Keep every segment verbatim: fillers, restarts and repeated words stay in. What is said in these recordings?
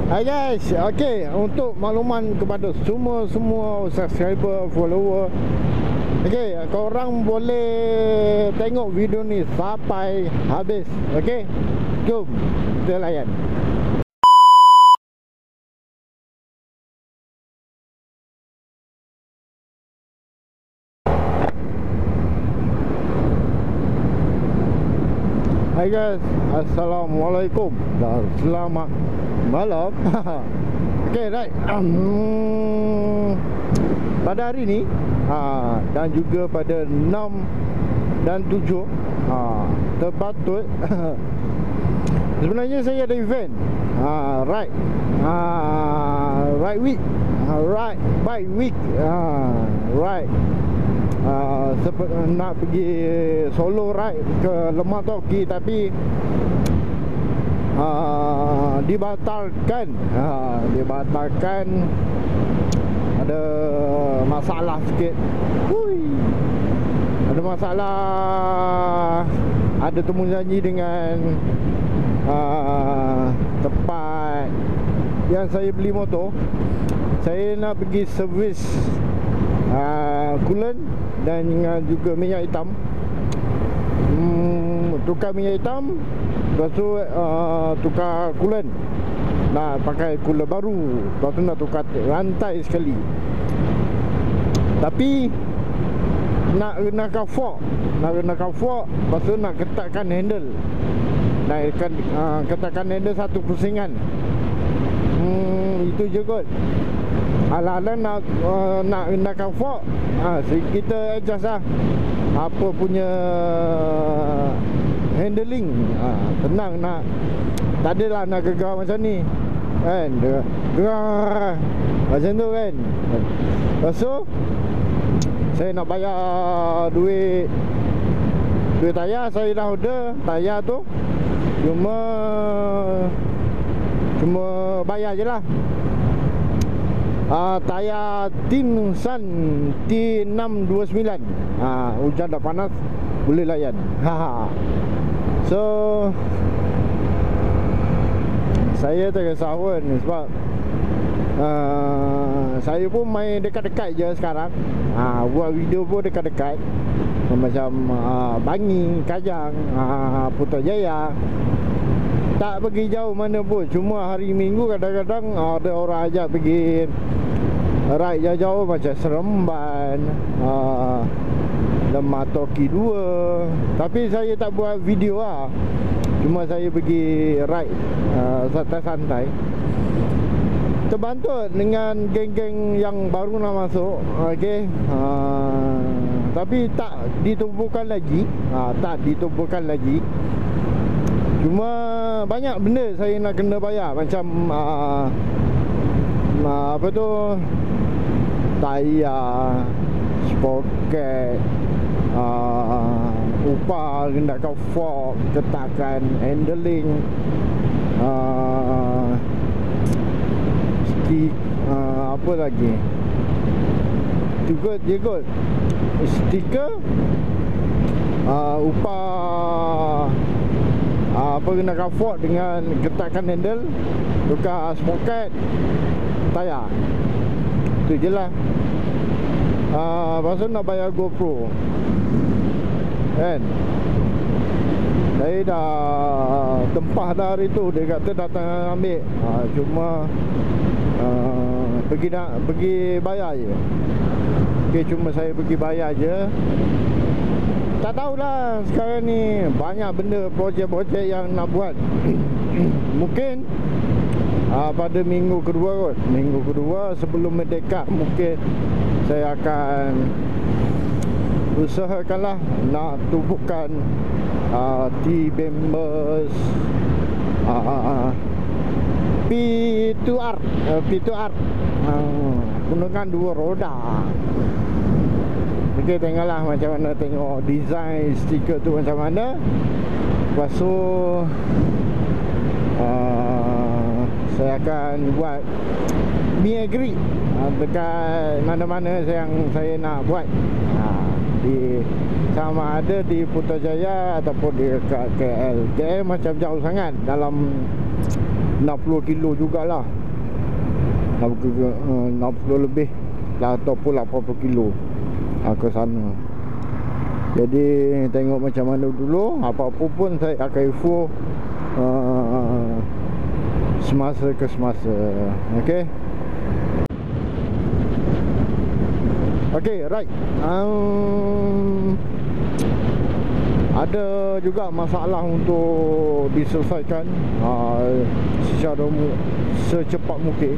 Hai guys, okey, untuk makluman kepada semua-semua subscriber, follower. Okey, korang boleh tengok video ni sampai habis. Okey, jom kita layan. Hai guys, Assalamualaikum dan selamat malam. Okay, right. um, Pada hari ni ha, dan juga pada enam dan tujuh ha, terpatut sebenarnya saya ada event ha, Ride ha, Ride week ha, Ride bike week ha, Ride Uh, nak pergi solo ride ke Lemah Toki, tapi uh, dibatalkan uh, dibatalkan ada masalah sikit. Hui. Ada masalah, ada temu janji dengan uh, tempat yang saya beli motor. Saya nak pergi servis uh, coolant dan juga minyak hitam. hmm, Tukar minyak hitam, lepas tu uh, tukar coolant. Nak pakai coolant baru, lepas tu nak tukar rantai sekali. Tapi nak kenakan fork, Nak kenakan fork, lepas tu nak ketatkan handle. Nak uh, ketatkan handle satu pusingan. hmm, Itu je kot. Ala-ala nak uh, nak kenakan fork, ha, kita adjust lah apa punya handling. ha, Tenang, nak tak adalah nak gegar macam ni kan, gegar macam tu kan. Lepas tu saya nak bayar duit Duit tayar. Saya dah order tayar tu, Cuma Cuma bayar je lah. Uh, tayar Tinsan T enam dua sembilan. uh, Hujan dah panas, boleh layan. So saya terkesah pun sebab uh, saya pun main dekat-dekat je sekarang. uh, Buat video pun dekat-dekat, macam uh, Bangi, Kajang, uh, Putrajaya. Tak pergi jauh mana pun. Cuma hari Minggu kadang-kadang ada orang ajak pergi ride jauh-jauh macam Seremban, uh, Lemah Toki dua. Tapi saya tak buat video lah. Cuma saya pergi ride uh, santai-santai. Terbantu dengan geng-geng yang baru nak masuk. Okay, uh, tapi tak ditumpukan lagi. uh, Tak ditumpukan lagi. Cuma banyak benda saya nak kena bayar. Macam uh, uh, apa tu, tayar, sprocket, uh, upah, gendakkan fork, ketatkan handling, uh, stick, uh, apa lagi, juga je kot, stiker, uh, upah, Uh, apa kenakan fork dengan ketatkan handle, tukar sprocket, tayar. Itu je lah. uh, Lepas tu nak bayar GoPro kan. Saya dah tempah dah hari tu. Dia kata datang ambil. uh, Cuma uh, Pergi nak pergi bayar je. Okay, cuma saya pergi bayar je. Tak tahulah sekarang ni banyak benda, projek-projek yang nak buat. Mungkin uh, pada minggu kedua kot, Minggu kedua sebelum mendekat, mungkin saya akan usahakanlah nak tubuhkan uh, T-Bambers, uh, P dua R uh, P dua R uh, gunakan dua roda. Okay, tengoklah macam mana, tengok design stiker tu macam mana. Lepas tu uh, saya akan buat me agree uh, dekat mana-mana yang saya nak buat. uh, Di sama ada di Putrajaya ataupun di K L. K L macam jauh sangat, dalam enam puluh kilo jugalah, enam puluh lebih lah, ataupun lapan puluh kilo ha, ke sana. Jadi tengok macam mana dulu. Apa-apa pun saya akan info uh, semasa ke semasa. Okay. Okay, right. um, Ada juga masalah untuk diselesaikan uh, secara secepat mungkin.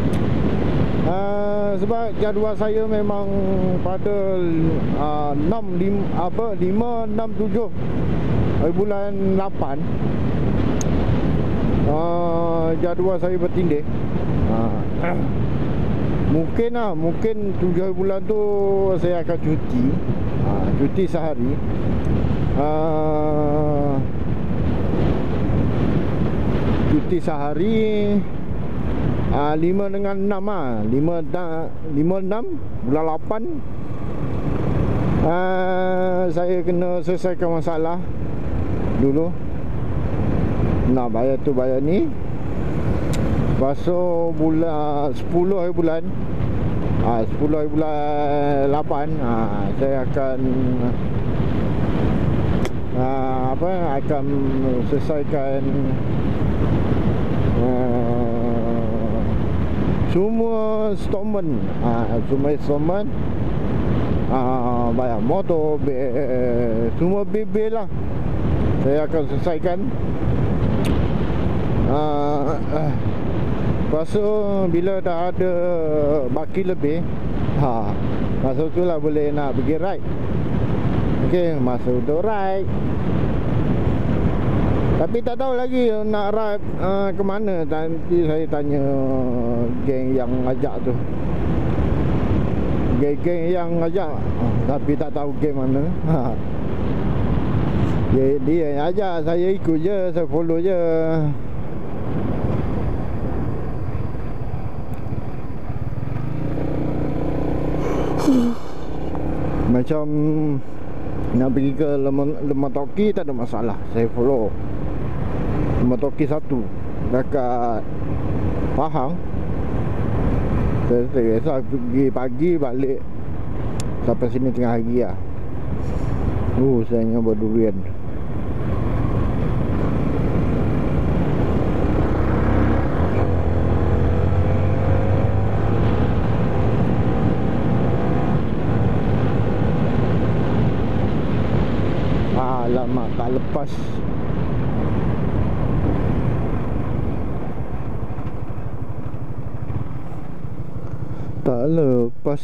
Uh, sebab jadual saya memang pada uh, enam, lima, apa, lima, enam, tujuh bulan lapan uh, jadual saya bertindih. uh, Mungkin lah, mungkin tujuh bulan tu saya akan cuti. uh, Cuti sehari. uh, Cuti sehari uh, lima dengan enam lah. lima, lima, enam bulan lapan uh, saya kena selesaikan masalah dulu. Nak bayar tu bayar ni. Lepas tu bulan sepuluh hari bulan ha, sepuluh hari bulan lapan ha, saya akan ha, apa akan selesaikan uh, semua installment ha, semua installment ha, bayar motor, bil, semua bil-bil lah saya akan selesaikan. uh, uh, Lepas tu bila dah ada baki lebih, ha, masa tu lah boleh nak pergi ride. Okay, masa untuk ride. Tapi tak tahu lagi nak ride uh, ke mana. Nanti saya tanya geng yang ajak tu. Geng-geng yang ajak, tapi tak tahu geng mana. Ha. Dia, dia yang ajak, saya ikut je, saya follow je. Macam nak pergi ke Lemah Toki tak ada masalah, saya follow. Lemah Toki satu dekat Pahang. Saya biasa pergi pagi balik sampai sini tengah hari lah. Oh, saya nyoba durian. Alamak, tak lepas. Tak lepas.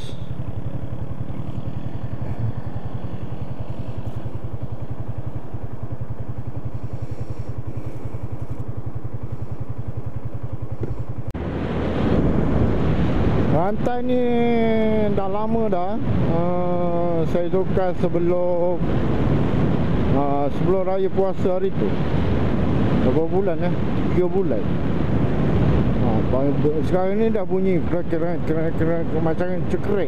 Rantai ni dah lama dah. uh, Saya tukar sebelum uh, sebelum raya puasa hari tu. Berapa bulan ya? tiga bulan. ha, Sekarang ni dah bunyi kerak-kerak kerak-kerak macam cekrek.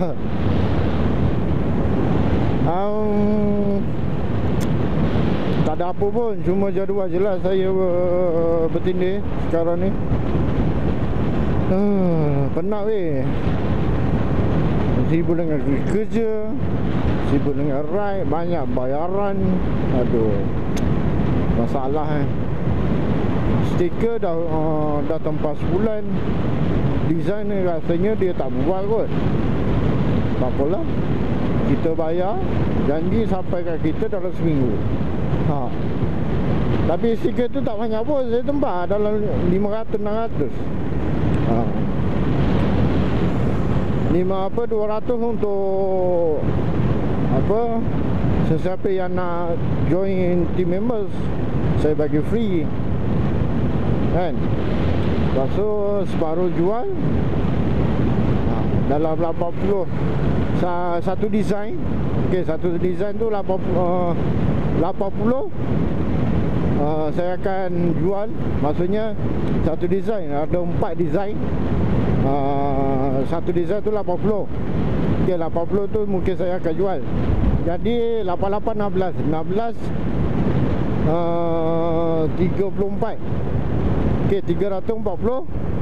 um, Tak ada apa pun, cuma jadual je lah saya uh, bertindih sekarang ni. Uh, penat weh. Sibuk dengan kerja, sibuk dengan ride, banyak bayaran. Aduh, masalah eh. Stiker dah uh, dah tempas sebulan. Design ni rasanya dia tak buat kot. Tak apalah, kita bayar, janji sampai kat kita dalam seminggu. Ha. Tapi stiker tu tak banyak pun, saya tempah dalam lima ratus enam ratus. Ha. Lima apa dua ratus untuk apa, sesiapa yang nak join team members saya bagi free kan. Lepas tu separuh jual. Ha, dalam lapan puluh satu design. Okey, satu design tu lapan puluh, uh, lapan puluh uh, saya akan jual. Maksudnya satu design ada empat design. Uh, satu design tu lapan puluh. Okey, lapan puluh tu mungkin saya akan jual. Jadi lapan lapan enam belas enam belas uh, tiga puluh empat. Okey, tiga ratus empat puluh,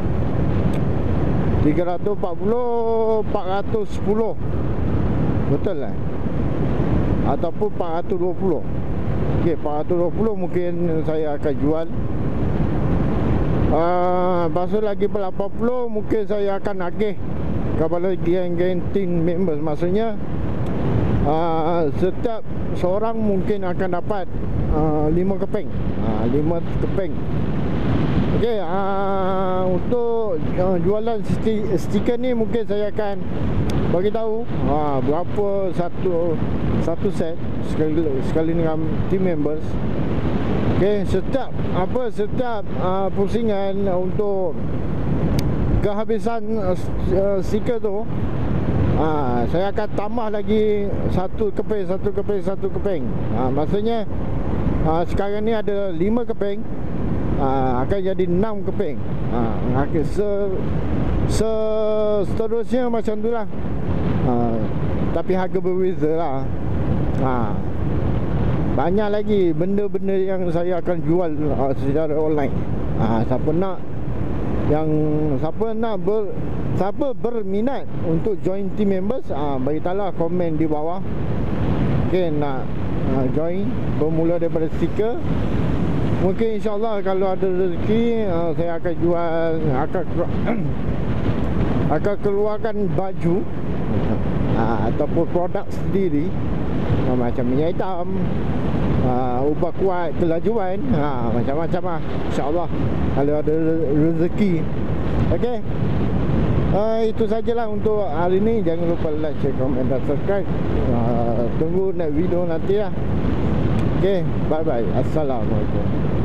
tiga ratus empat puluh, empat ratus sepuluh. Betul lah. Ataupun empat ratus dua puluh. Okey, empat ratus dua puluh mungkin saya akan jual. Uh, lepas tu lagi lapan puluh mungkin saya akan agih kepada geng-geng team members. Maksudnya uh, setiap seorang mungkin akan dapat uh, lima keping, uh, lima keping. Okey, uh, untuk uh, jualan sti stiker ni mungkin saya akan bagi tahu uh, berapa satu satu set sekali sekali dengan team members. Okey, setiap apa setiap uh, pusingan untuk kehabisan uh, stiker tu, uh, saya akan tambah lagi satu keping, satu keping, satu keping. Uh, maksudnya uh, sekarang ni ada lima keping, uh, akan jadi enam keping. Uh, okay, se, se seterusnya macam tu lah. Uh, tapi harga berbeza lah. Uh, Banyak lagi benda-benda yang saya akan jual uh, secara online. uh, Siapa nak, yang siapa nak ber, siapa berminat untuk join team members, uh, beritahulah komen di bawah. Okay, nak uh, join bermula daripada stiker. Mungkin insyaAllah kalau ada rezeki, uh, saya akan jual, akan akan keluarkan baju uh, ataupun produk sendiri, uh, macam minyak hitam, uh, ubah kuat kelajuan, uh, macam-macam lah, insyaAllah kalau ada rezeki. Okay, uh, itu sajalah untuk hari ni. Jangan lupa like, share, komen dan subscribe. uh, Tunggu next video nanti lah. Okay, bye bye. Assalamualaikum.